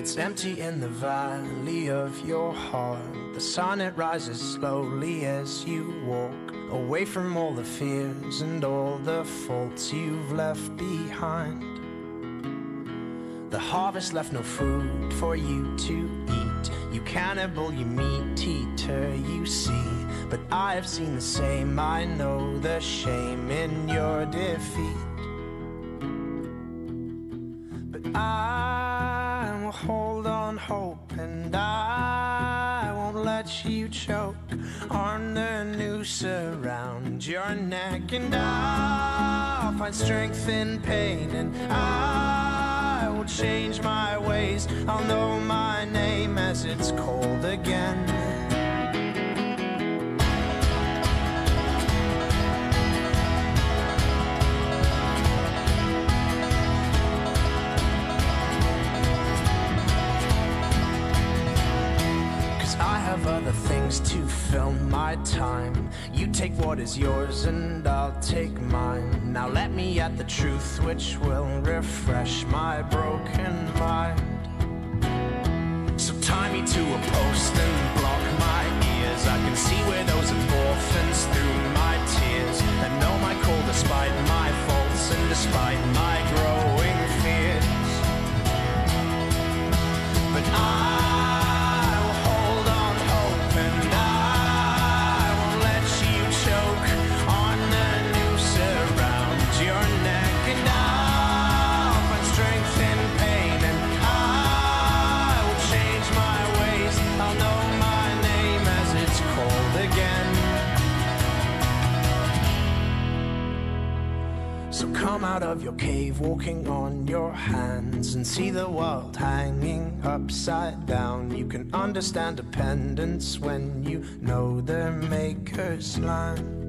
It's empty in the valley of your heart. The sun, it rises slowly as you walk away from all the fears and all the faults you've left behind. The harvest left no food for you to eat. You cannibal, you meat eater, you see. But I have seen the same, I know the shame in your defeat. But I will hold on hope, and I won't let you choke on the noose around your neck. And I'll find strength in pain, and I will change my ways. I'll know my name as it's cold again. 'Cause I have other things to fill my time. You take what is yours and I'll take mine. Now let me at the truth which will refresh my broken mind. So tie me to a post and block my ears. I can see widows and orphans through my tears, and know my call despite my faults and despite my growing fears. But I will hold on hope, and I won't let you choke on the noose around your neck. And I'll find strength in pain, and I will change my ways. I'll know my name as it's cold again. So come out of your cave, walking on your hands, and see the world hanging upside down. You can understand dependence when you know the maker's land.